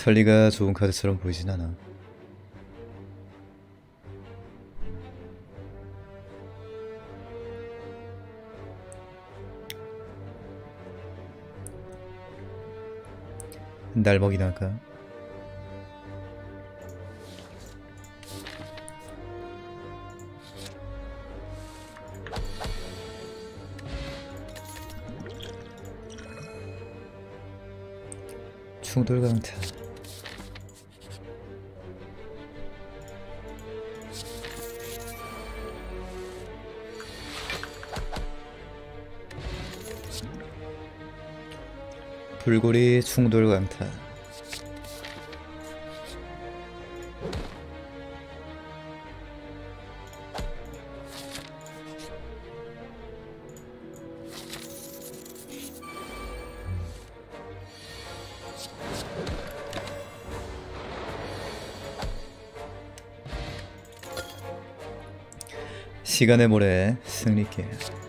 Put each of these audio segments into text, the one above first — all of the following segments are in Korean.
천리가 좋은 카드처럼 보이진 않아. 날먹이나 할까? 충돌 강타. 불고리 충돌 강타. 시간의 모래 승리길.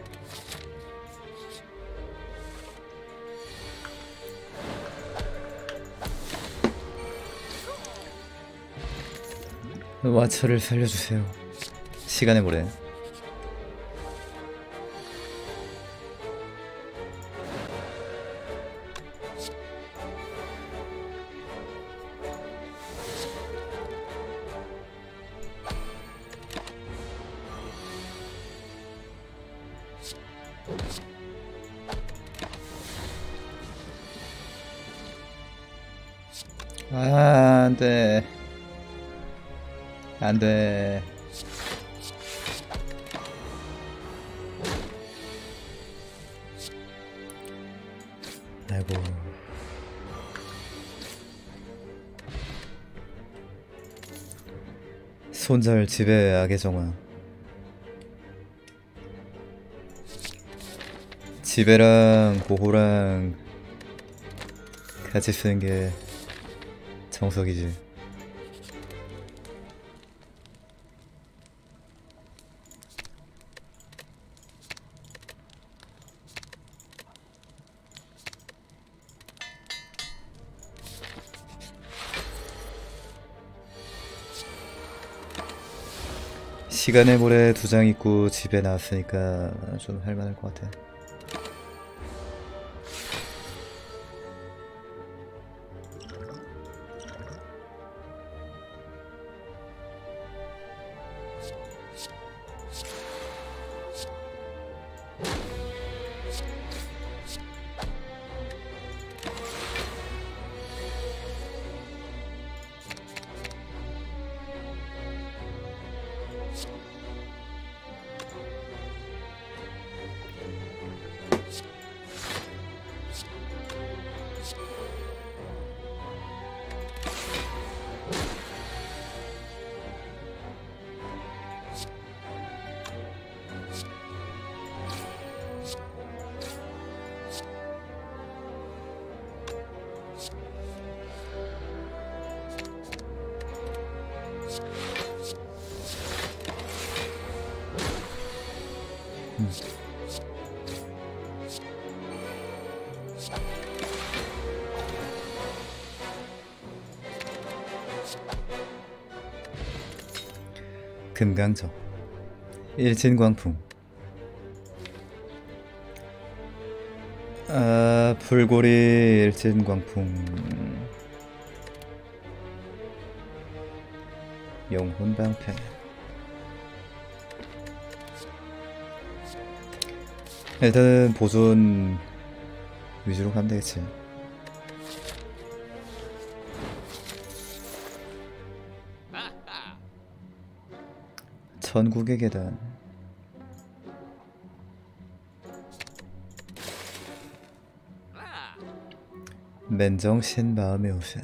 와처를 살려주세요. 시간의 모래. 아, 안돼. 안돼. 아이고. 손절 지배 악의 정화. 지배랑 보호랑 같이 쓰는 게 정석이지. 시간의 모래 2장 있고 집에 나왔으니까 좀 할만할 것 같아. 금강적 일진광풍. 아, 불고리 일진광풍. 영혼방패. 일단은 보존 위주로 가면 되겠지. 전국의 계단. 맨정신 마음의 옷에.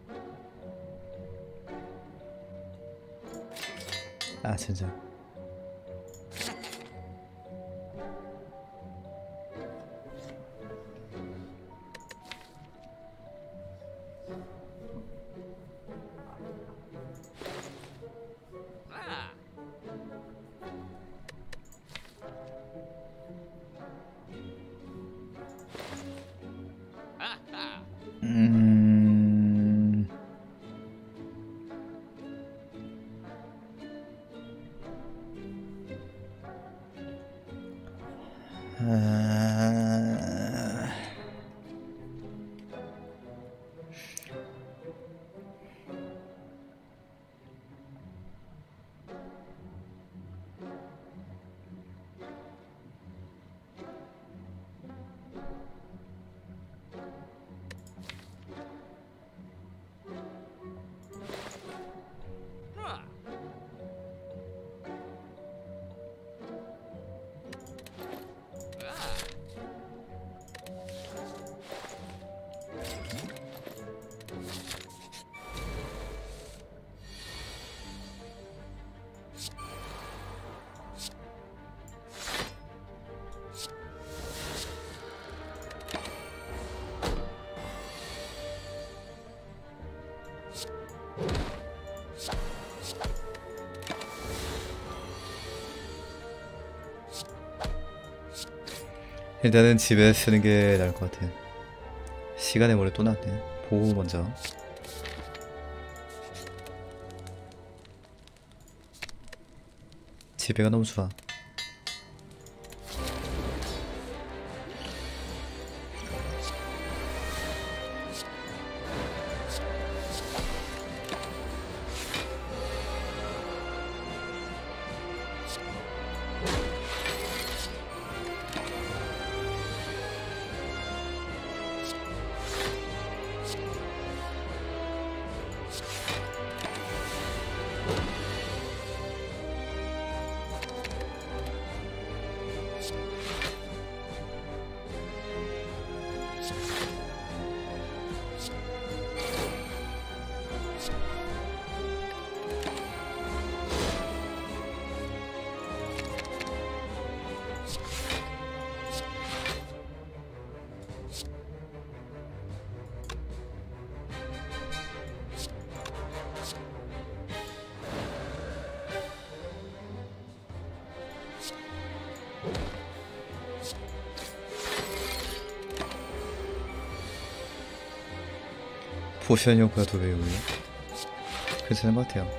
아 진짜. 일단은 집에 쓰는 게 나을 것 같아. 시간의 모래 또 나왔네. 보호 먼저. 집에가 너무 좋아. 포션 효과가 더 배우네. 괜찮은 것 같아요.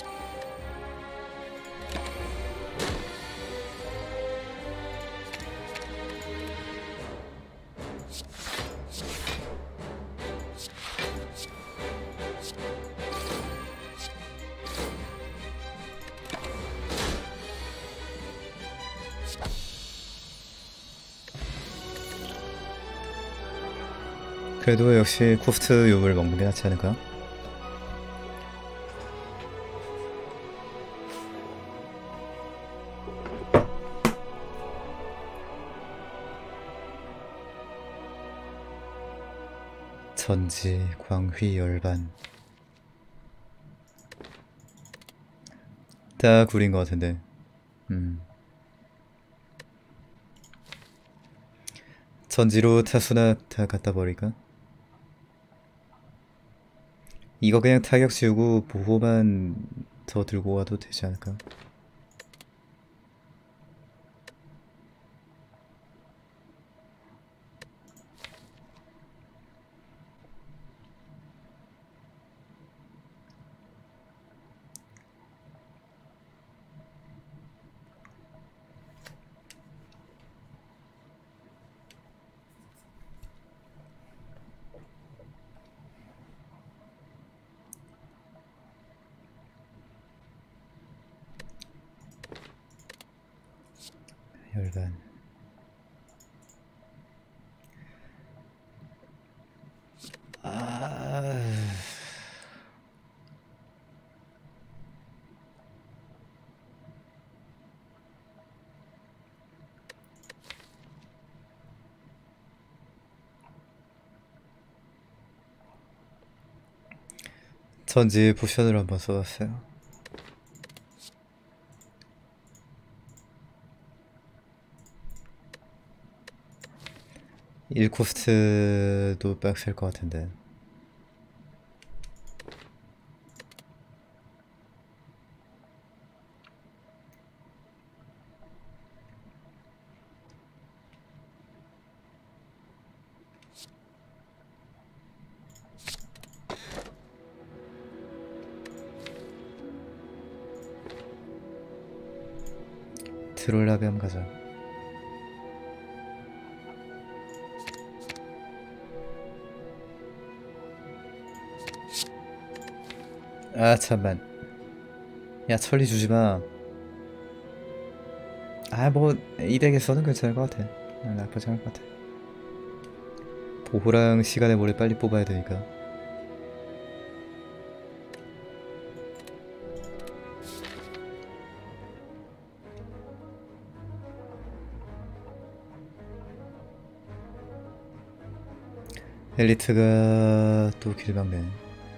그래도 역시 코스트 욕을 먹는 게 낫지 않을까? 전지, 광휘, 열반 다 구린 것 같은데. 전지로 타수나 다 갖다 버릴까? 이거 그냥 타격 지우고 보호만 더 들고 와도 되지 않을까? 열반. 전지 포션으로 한번 써봤어요. 일 코스트도 빡셀 것 같은데. 트롤라비 한번 가자. 아 잠만. 야 천리 주지마. 아 뭐 이 덱에서는 괜찮을 것 같아. 나쁘지 않을 것 같아. 보호랑 시간의 모래 빨리 뽑아야 되니까. 엘리트가 또 길막네.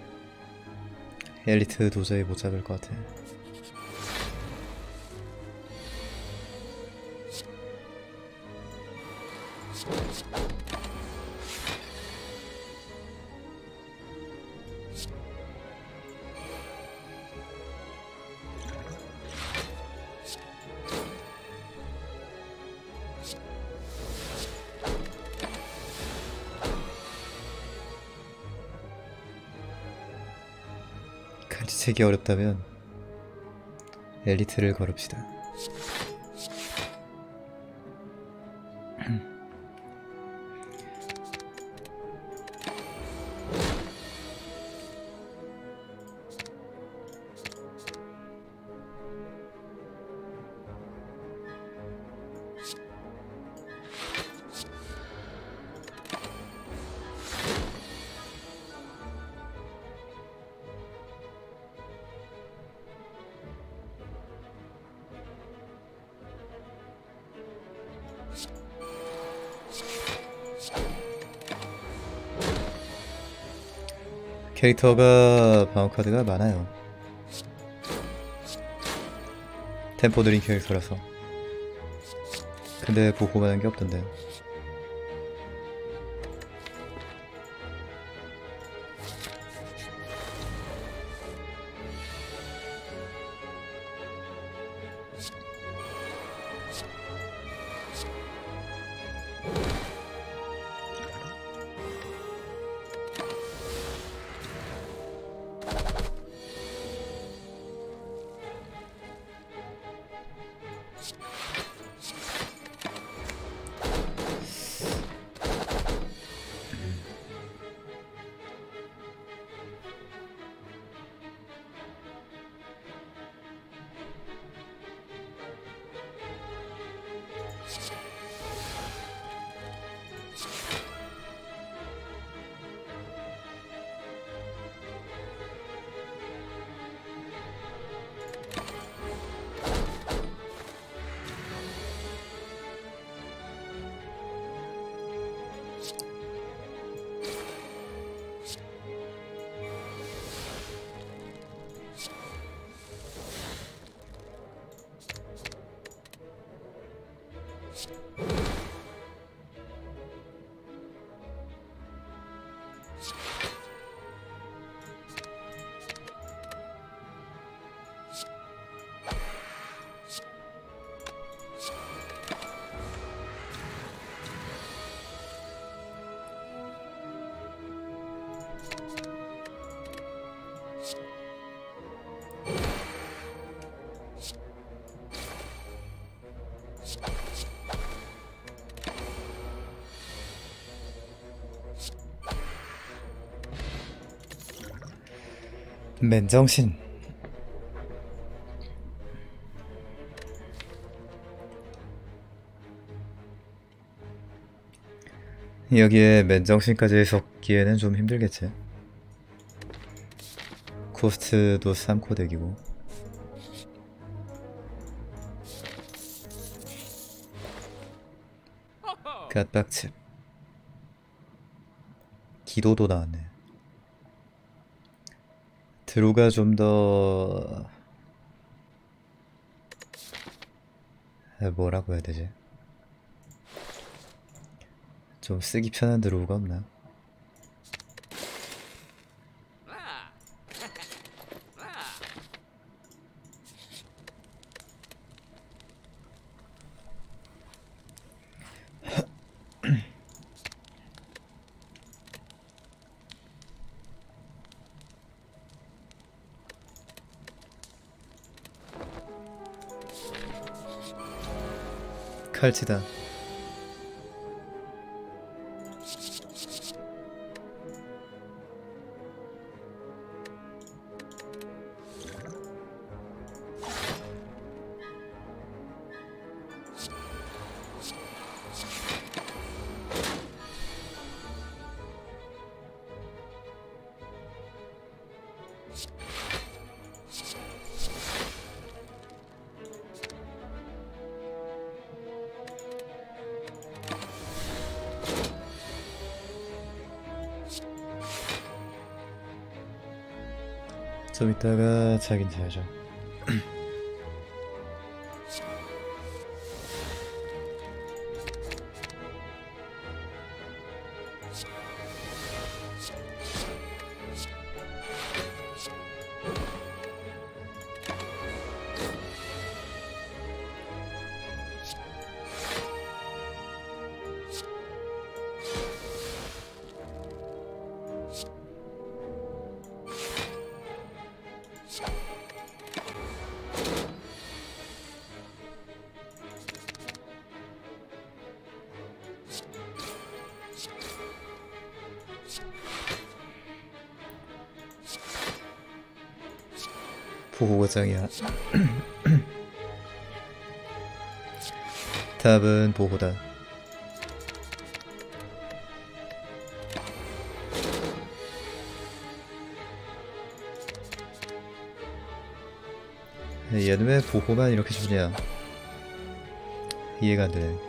엘리트 도저히 못 잡을 것 같아. 눈치채기 어렵다면 엘리트를 걸읍시다. 캐릭터가 방어카드가 많아요. 템포 느린 캐릭터라서. 근데 보고만한 게 없던데. 맨정신. 여기에 맨정신까지 섞기에는 좀 힘들겠지. 코스트도 3코덱이고. 갓박칩. 기도도 나왔네. 드로가 좀 더 뭐라고 해야 되지? 좀 쓰기 편한 드로우가 없나? 칼치다. 좀 이따가 자긴 자야죠. 보호장이야. 답은 보호다. 얘는 왜 보호만 이렇게 주냐? 이해가 안 되네.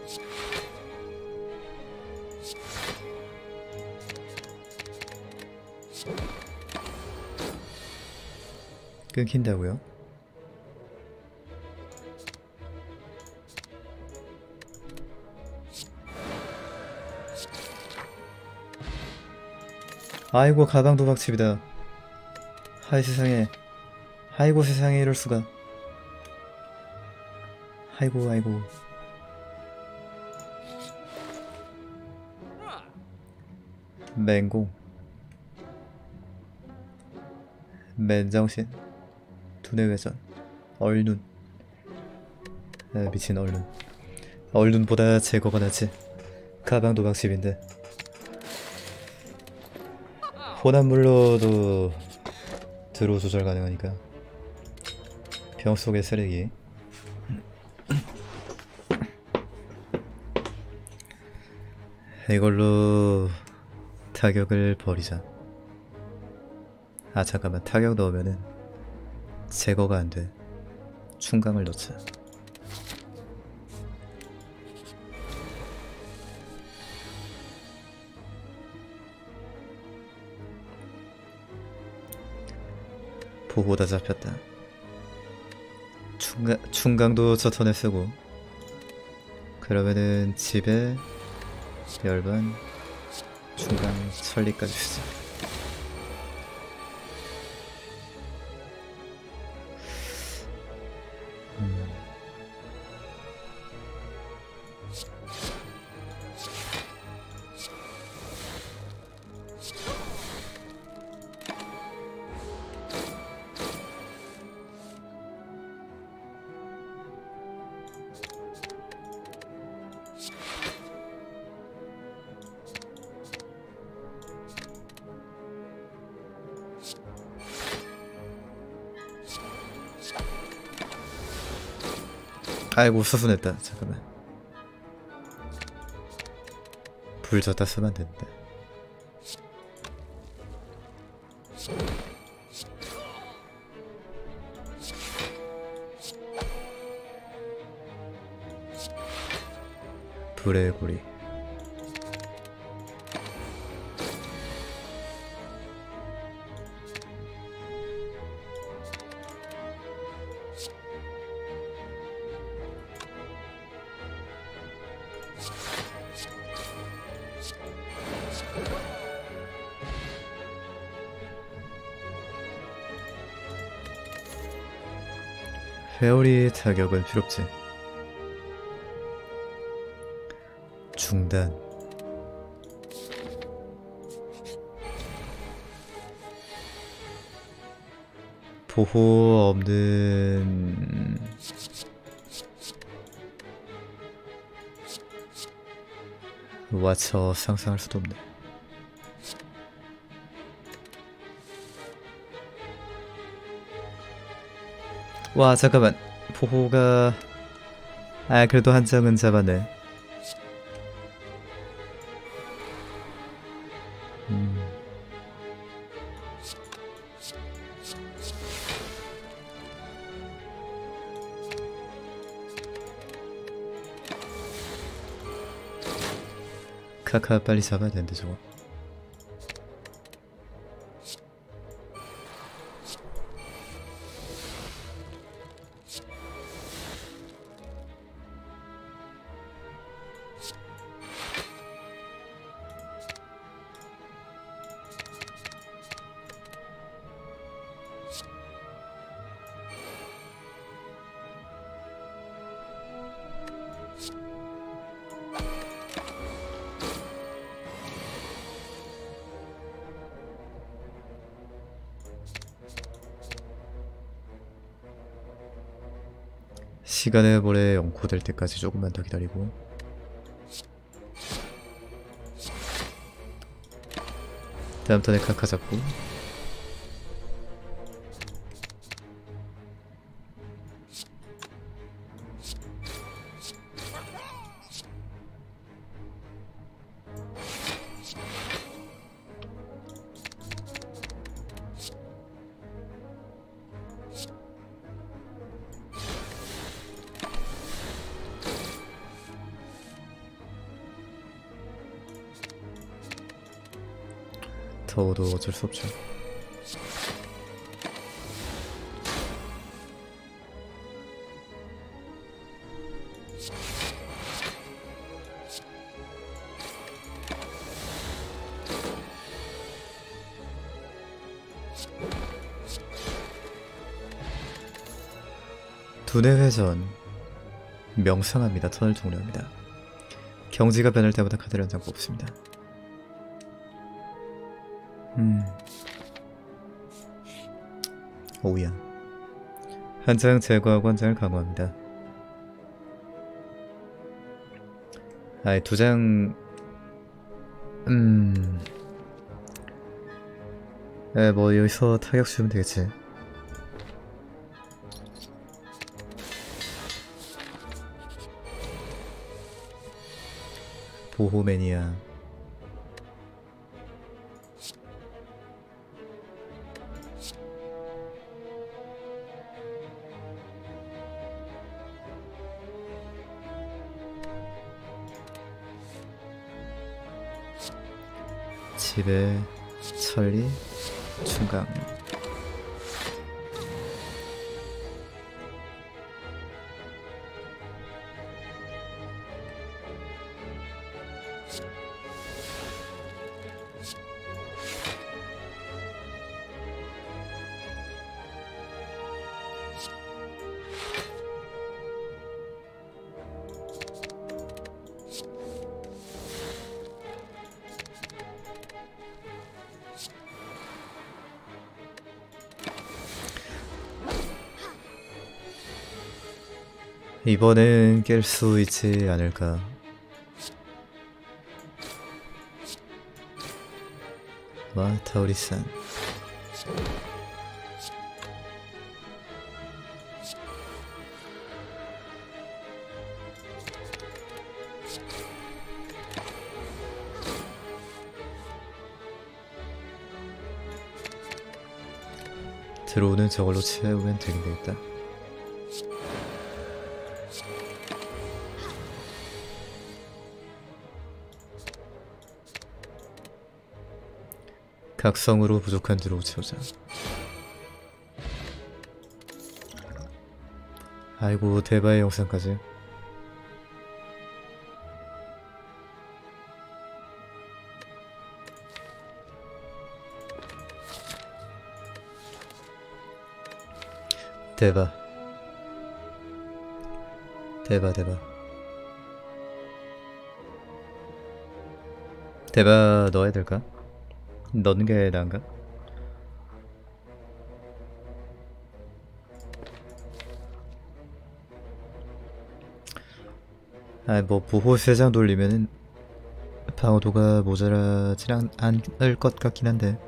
끊긴다고요? 아이고, 가방 도박집이다. 하이 세상에. 아이고 세상에, 이럴 수가. 아이고 아이고. 맹공, 맨정신, 두뇌회전, 얼눈. 아, 미친 얼눈. 얼눈보다 제거가 낫지. 가방 도박집인데 혼합물로도 드로 조절 가능하니까. 병 속의 쓰레기. 이걸로 타격을 버리자. 아 잠깐만, 타격 넣으면은 제거가 안돼. 충강을 넣자. 보호다 잡혔다. 충강도 저 턴에 쓰고, 그러면은 집에 열반 충강 천리까지 쓰자. 아이고 수순했다. 잠깐만, 불 졌다 쓰면 안되는데. 불의 고리. 회오리 타격은 필요없지. 중단. 보호 없는 와쳐 상상할 수도 없네. 와 잠깐만, 보호가 아 그래도 한 장은 잡았네. 카카 빨리 잡아야 되는데 저거. 시간의 볼에 연코될 때까지 조금만 더 기다리고, 다음 턴에 카카 잡고, 더워도 어쩔 수 없죠. 두뇌 회전 명상합니다. 턴을 종료합니다. 경지가 변할 때마다 카드를 한 장 뽑습니다. 오야. 한 장 제거하고 한 장을 강화합니다. 아이, 두 장... 뭐 여기서 타격 주면 되겠지. 보호 매니아. 집에 천리 충강. 이번엔 깰 수 있지 않을까. 와, 타우리산. 들어오는 저걸로 채우면 되긴 되겠다. 각성으로 부족한 드로우 채우자. 아이고, 대바의 영상까지. 대바. 대바. 대바 넣어야 될까? 넣는 게 나은가? 아, 뭐 보호 3장 돌리면은 방어도가 모자라진 않을 것 같긴 한데.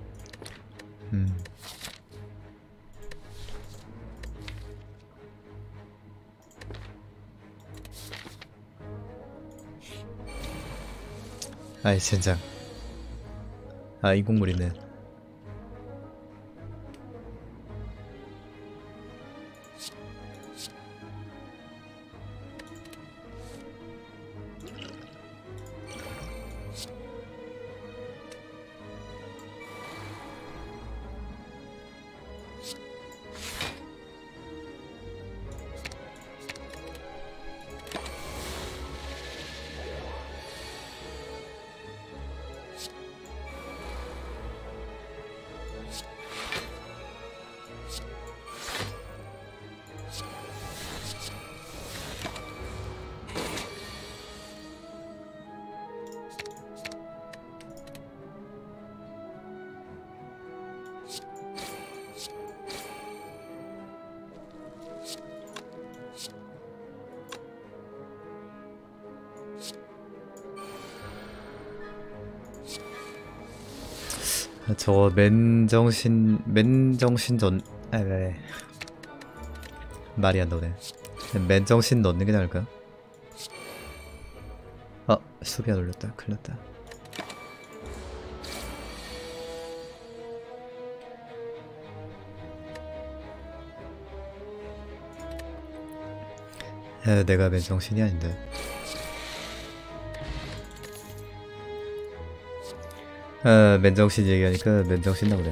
아이, 젠장. 아, 인공물이네. 저거 맨정신 말이 안 나오네. 맨정신 넣는 게 나을까? 아, 수비 안 올렸다. 큰일 났다. 내가 맨정신이 아닌데. 아, 맨정신 얘기하니까 맨정신 나오네.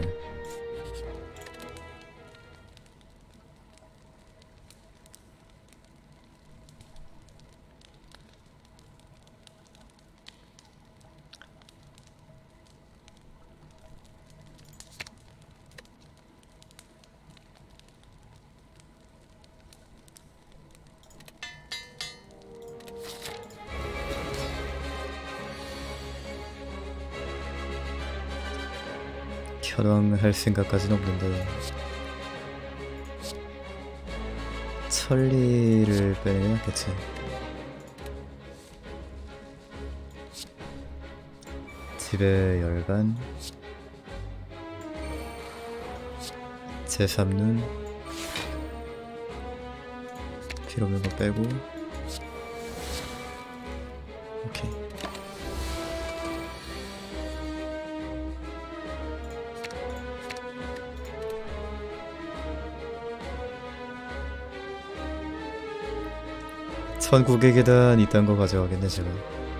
현황할 생각까지는 없는데 천리를 빼는 게 낫겠지. 집에 열반 제3눈 필요 없는 거 빼고 오케이. 천국의 계단 이딴 거 가져가겠네 제가.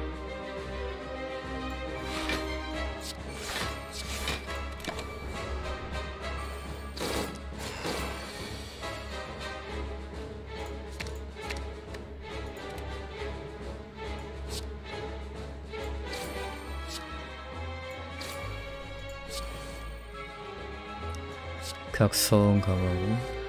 각성 강화고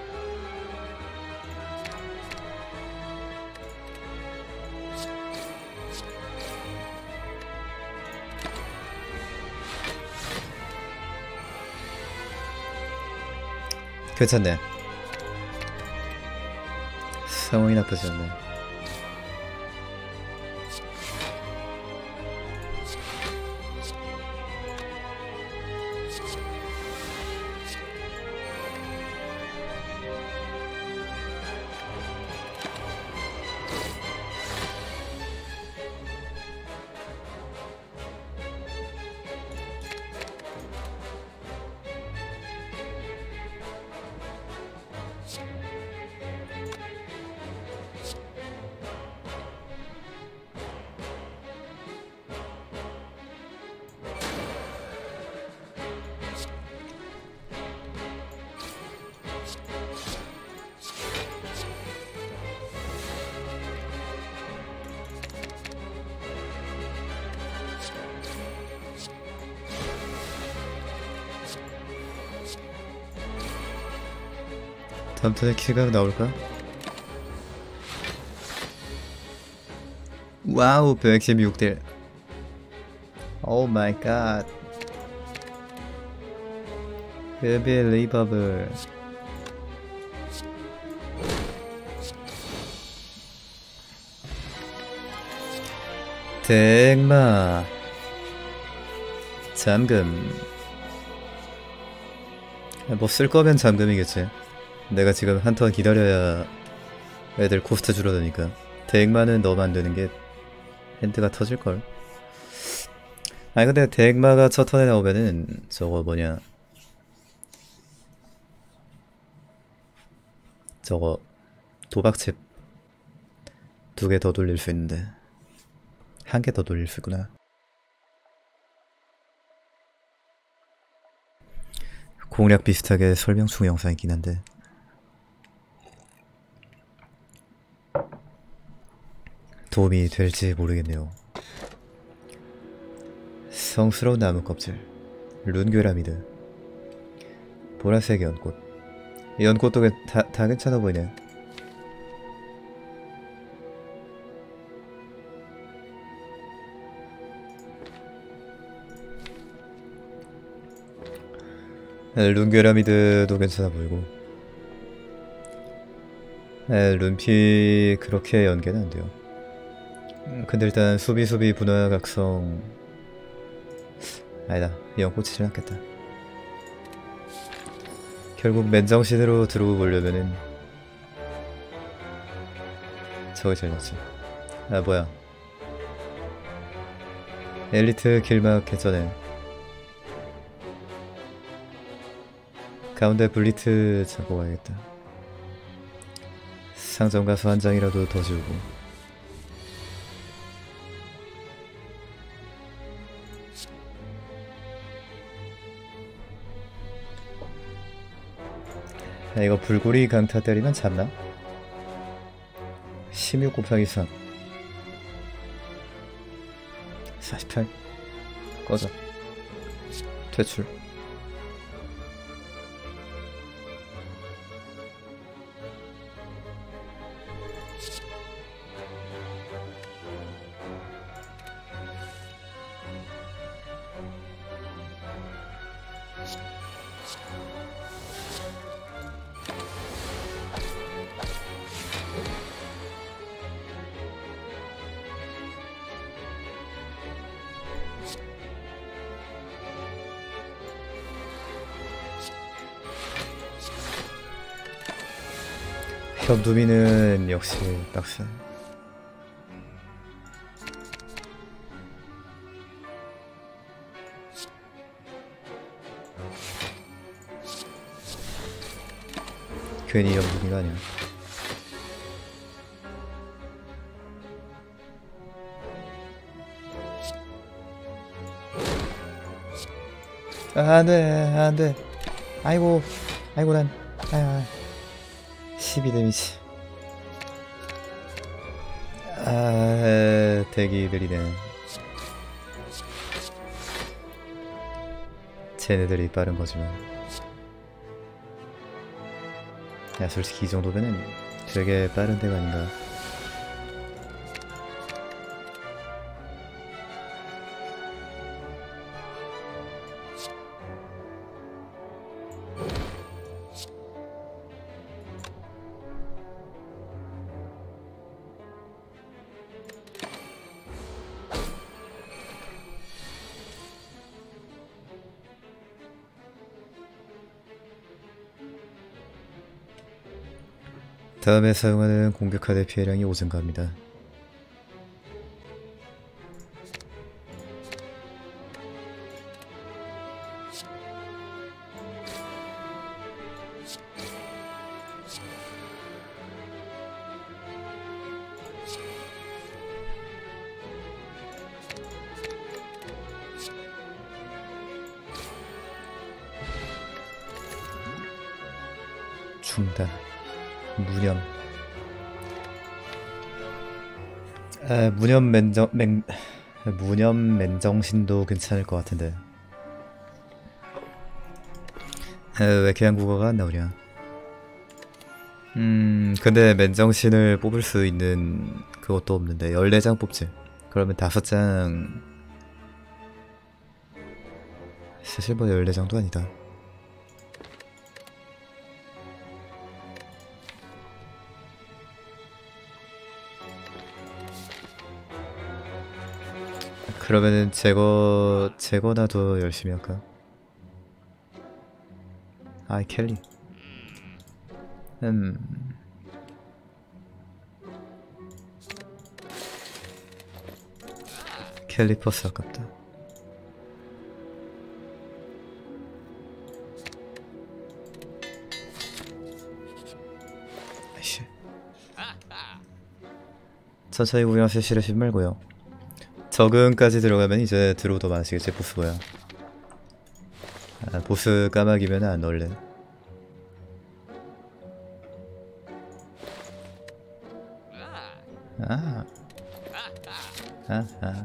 괜찮네. 상황이 나쁘지 않네. 다음 턴에 키가 나올까? 와우 116딜. 오 마이 갓. 벨빌리버블. 대마 잠금. 뭐 쓸거면 잠금이겠지. 내가 지금 한 턴 기다려야 애들 코스트 줄어드니까. 대액마는 넣으면 안되는게 핸드가 터질걸. 아니 근데 대액마가 첫 턴에 나오면은 저거 뭐냐, 저거 도박칩 2개 더 돌릴 수 있는데 1개 더 돌릴 수 있구나. 공략 비슷하게 설명충 영상 있긴 한데 도움이 될지 모르겠네요. 성스러운 나무 껍질, 룬괴라미드, 보라색 연꽃. 연꽃도 다 괜찮아 보이네. 룬괴라미드도 괜찮아 보이고. 룬피 그렇게 연계는 안 돼요. 근데 일단 수비 분화 각성 아니다. 연꽃이 제일 낫겠다. 결국 맨정신으로 들어오 보려면은 저게 제일 낫지. 아 뭐야, 엘리트 길막 개쩌네. 가운데 블리트 잡고 가야겠다. 상점 가서 한 장이라도 더 지우고. 야, 이거 불고리 강타 때리면 잡나? 16 곱하기 3 48 꺼져 퇴출. 현두미는 역시 빡세. 괜히 현두미가 아니야. 안돼 안돼. 아이고 아이고 난 아야 12 데미지. 아 대기들이네. 쟤네들이 빠른 거지만. 야 솔직히 이 정도면은 되게 빠른 데가 아닌가. 다음에 사용하는 공격 카드 피해량이 5 증가합니다. 중단 무념. 아, 무념 맨정신도 괜찮을 것 같은데. 아, 왜 계양국어가 안 나오냐. 근데 맨정신을 뽑을 수 있는 그것도 없는데 14장 뽑지. 그러면 5장. 사실 뭐 14장도 아니다. 그러면은 제거나도 열심히 할까? 아이 켈리. 캘리퍼스 아깝다. 아이씨. 천천히 구경하실 싫으시지 말고요. 적응까지 들어가면 이제 드로우도 많으시겠지. 보스 뭐야. 아, 보스 까마귀면 안 넣을래. 아. 아.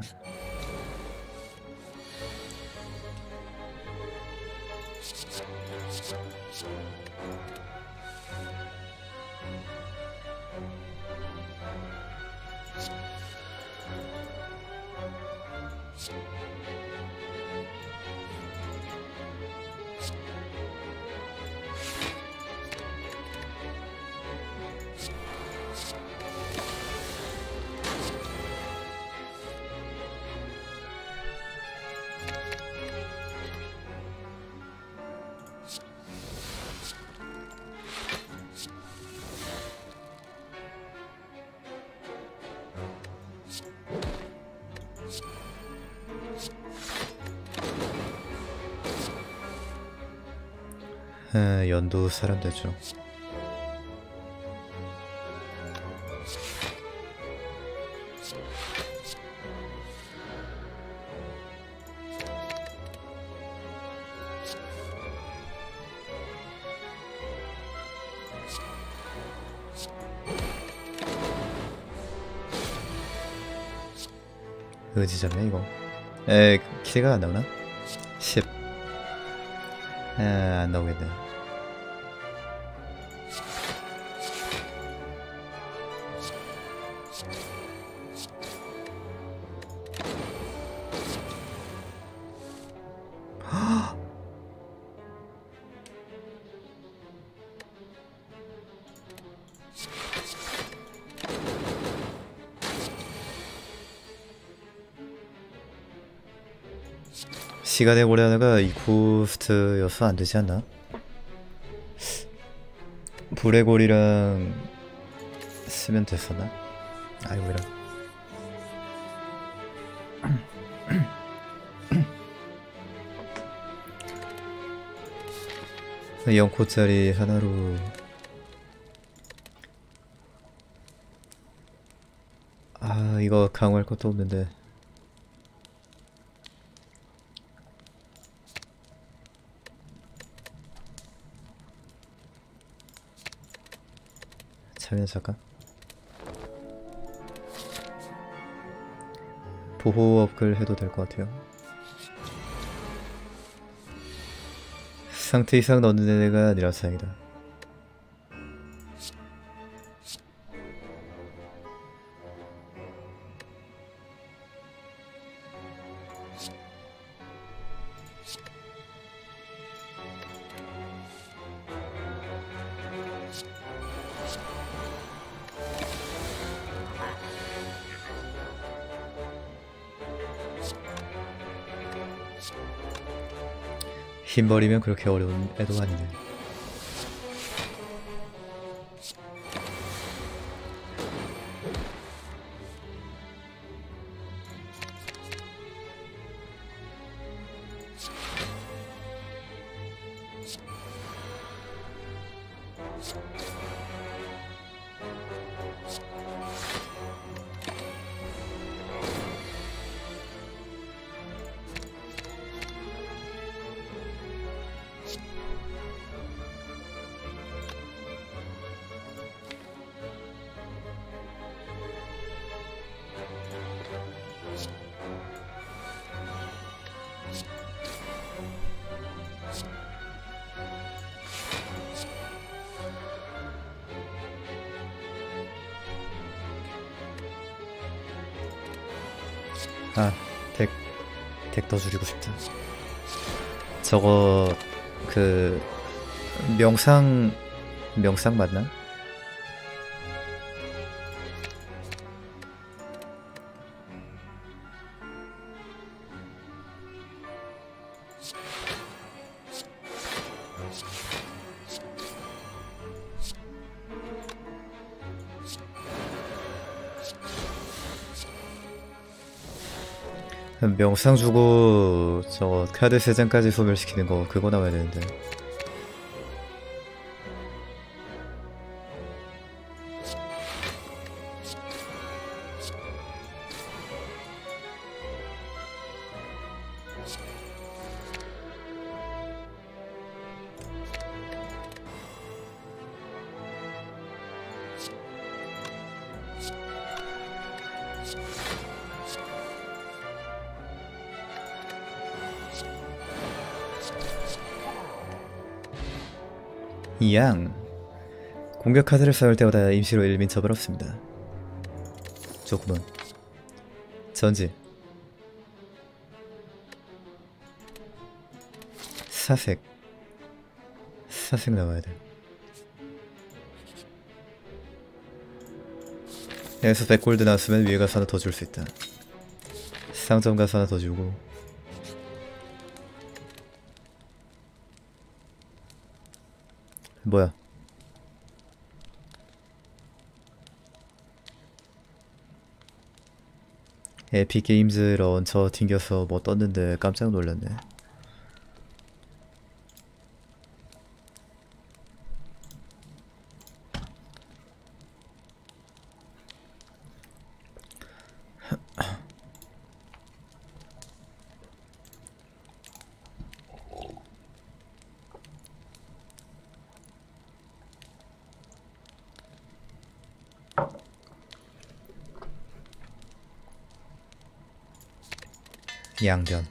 연도 사람 되죠. 의지점이야 이거. 키가 안 나오나? 10. 안 나오겠네. 시간의 고려하나가 이 고스트여서 안 되지 않나? 불의 골이랑 쓰면 됐었나? 아이고 이런. 0코짜리 하나로 이거 강화할 것도 없는데. 잠깐 보호 업글 해도 될 것 같아요. 상태 이상 넣는 애가 아니라 다행이다. 흰머리면 그렇게 어려운 애도 아니네. 덱 더 줄이고 싶다. 저거 명상 맞나? 명상 주고 저거 카드 3장까지 소멸시키는 거 그거 나와야 되는데. 이양 공격 카드를 쌓을 때마다 임시로 1민 처벌 없습니다. 좋구먼. 전지 사색 나와야 돼. 여기서 100골드 나왔으면 위에 가서 하나 더 줄 수 있다. 상점 가서 하나 더 주고. 뭐야? 에픽게임즈 런처 튕겨서 뭐 떴는데 깜짝 놀랐네. 양변.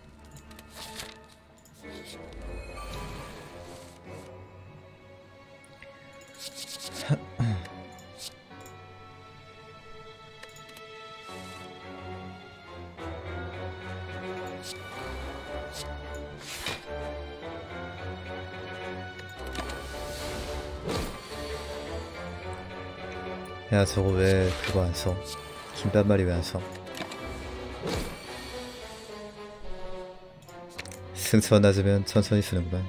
야, 저거 왜 그거 안 써? 김밥말이 왜 안 써? 승차가 낮으면 천천히 쓰는구만.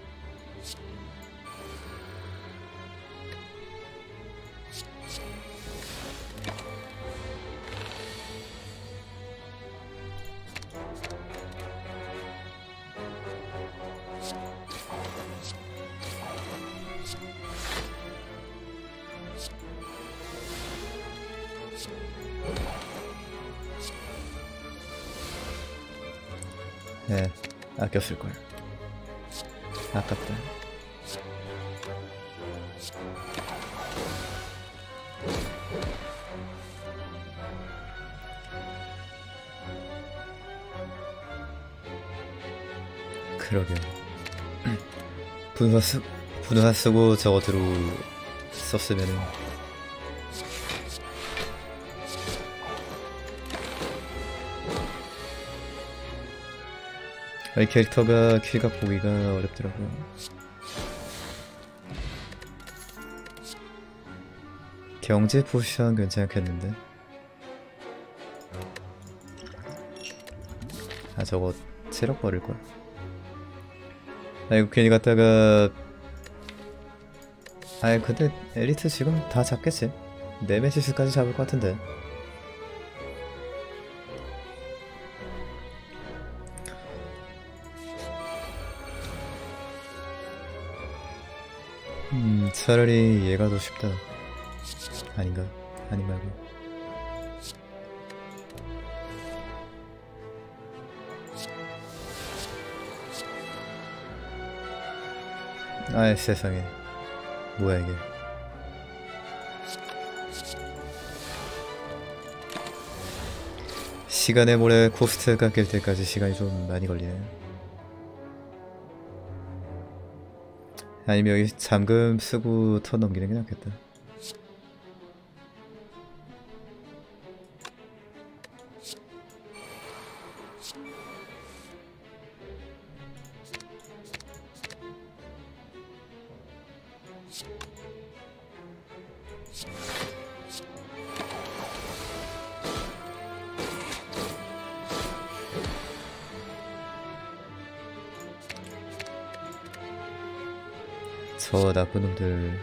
네, 아껴 쓸걸. 아깝다. 그러게요. 분화 쓰고 저거 들어 썼으면은 이 캐릭터가 킬각 보기가 어렵더라고요. 경제 포션 괜찮겠는데? 아, 저거 체력 버릴걸. 아, 이거 괜히 갔다가 아이, 근데 엘리트 지금 다 잡겠지? 네메시스까지 잡을 것 같은데. 차라리 얘가 더 쉽다. 아닌가? 아니 말고. 아이, 세상에. 뭐야 이게. 시간의 모래 코스트 깎일 때까지 시간이 좀 많이 걸리네. 아니면 여기 잠금 쓰고 턴 넘기는 게 낫겠다. 저 나쁜 놈들.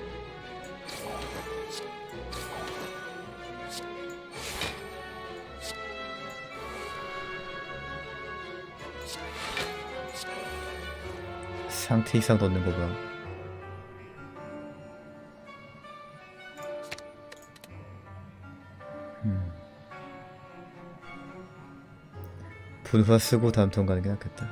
상태 이상 넣는 거 봐. 분화 쓰고 다음 턴 가는 게 낫겠다.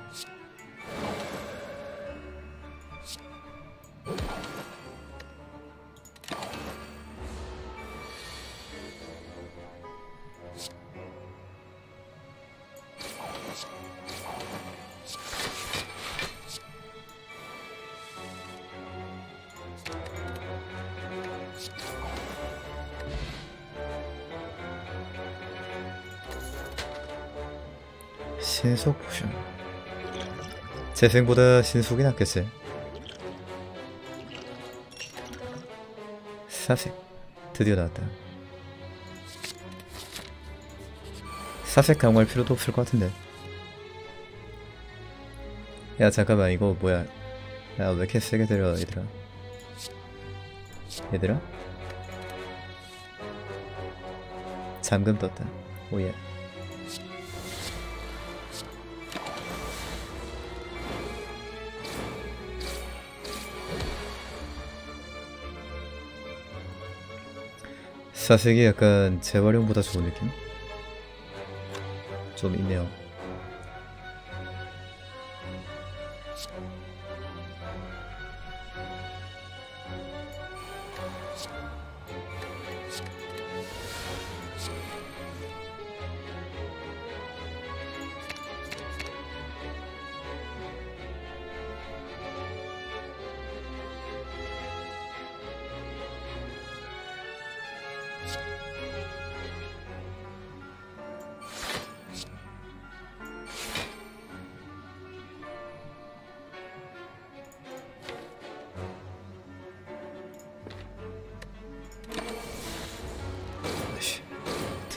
신속 포션. 재생보다 신속이 낫겠지. 사색. 드디어 나왔다. 사색 강화할 필요도 없을 것 같은데. 야, 잠깐만, 이거 뭐야. 야, 왜 이렇게 세게 때려, 얘들아. 얘들아? 잠금 떴다. 오예. 사색이 약간 재활용보다 좋은 느낌? 좀 있네요.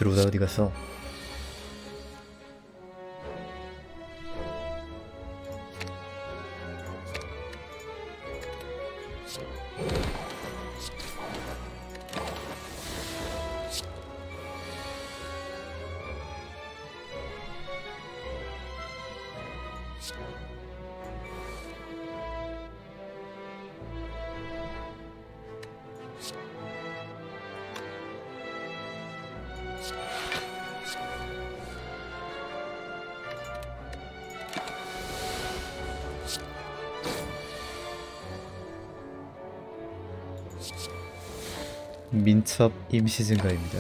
드로다 어디 갔어? 민첩 임시 증가입니다.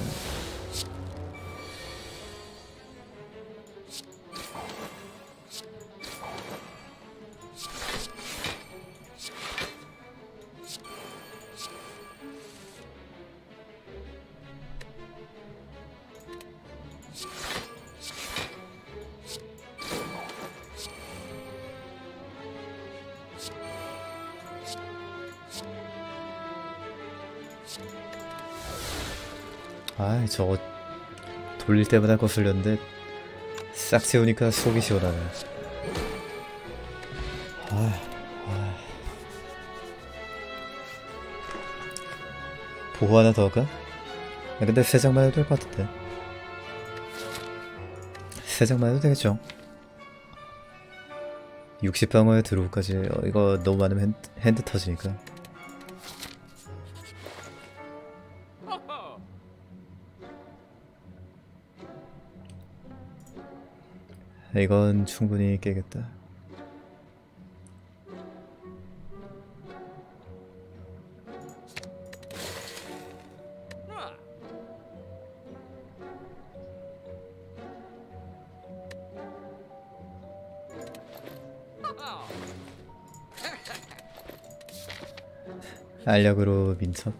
아, 저거 돌릴 때마다 거슬렸는데 싹 채우니까 속이 시원하네. 보호 하나 더 할까? 야, 근데 3장만 해도 될 것 같은데. 3장만 해도 되겠죠? 60방어에 드로우까지. 이거 너무 많으면 핸드 터지니까. 이건 충분히 깨겠다. 알약으로 민첩?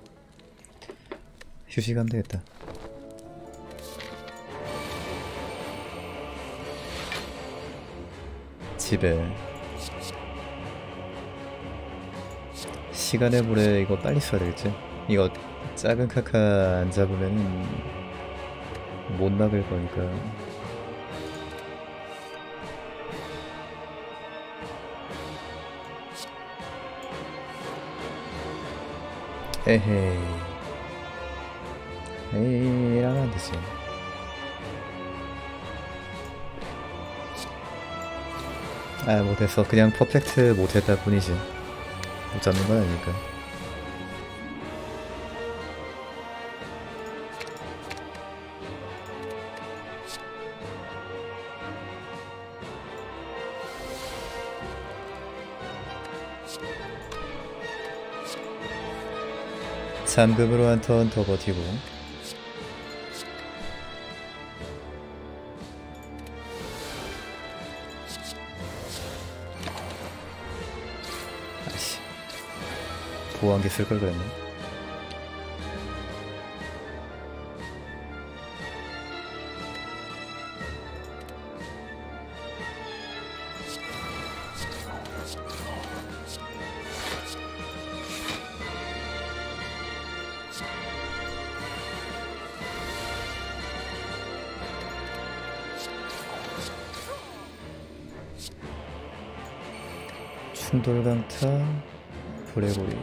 휴식하면 되겠다. 집에 시간의 모래 이거 빨리 써야 되겠지? 이거 작은 카카 안 잡으면은 못 막을 거니까. 에헤이 에이 이러면 안 되지. 아, 못했어. 그냥 퍼펙트 못했다 뿐이지. 못 잡는 건 아니니까. 잠금으로 한 턴 더 버티고. 아씨, 보호한개 쓸걸 그랬네. 충돌강타, 브레고리.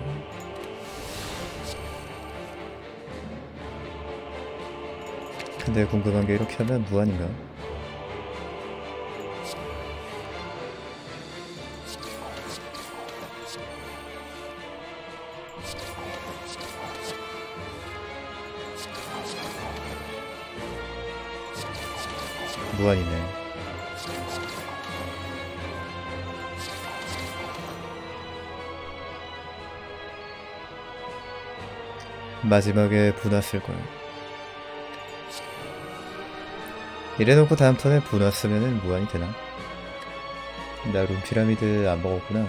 근데 궁금한 게 이렇게 하면 무한인가? 무한이네. 마지막에 분화 쓸걸. 이래놓고 다음 턴에 분화 쓰면은 무한이 되나? 나 룸피라미드 안 먹었구나.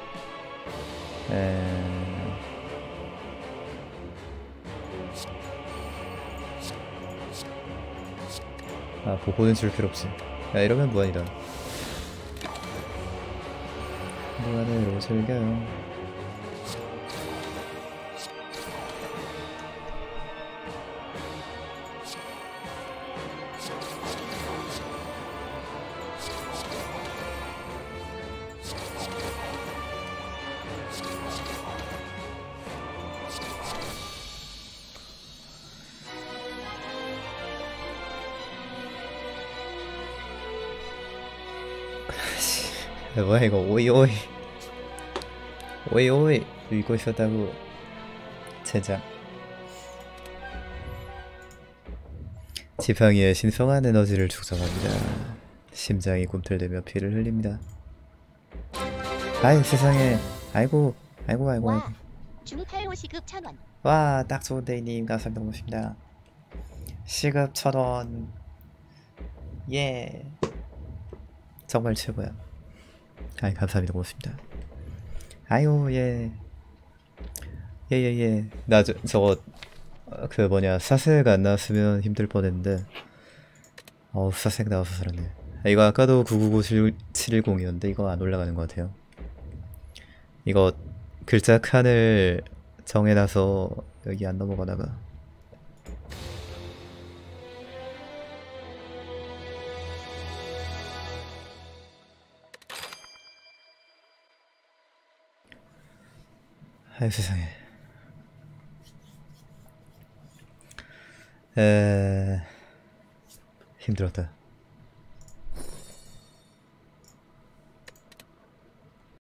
아, 보고는 줄 필요 없지. 야, 이러면 무한이다. 무한으로 즐겨요. 뭐야 이거 오이 오이 오이 오이 읽고 있었다고. 젠장. 지팡이에 신성한 에너지를 축적합니다. 심장이 꿈틀대며 피를 흘립니다. 아이 세상에. 아이고 아이고 아이고 아이고. 와, 중탈호 시급 1000원. 와, 딱 좋은 데이님 감사합니다. 고맙습니다. 시급 1000원. 예. 정말 최고야. 아이 감사합니다. 고맙습니다. 아유 예. 예예예. 나 저거 그 뭐냐 사색 안 나왔으면 힘들 뻔했는데 사색 나와서 살았네. 이거 아까도 999710이었는데 이거 안 올라가는 것 같아요. 이거 글자 칸을 정해놔서 여기 안 넘어가다가. 아유 세상에. 힘들었다.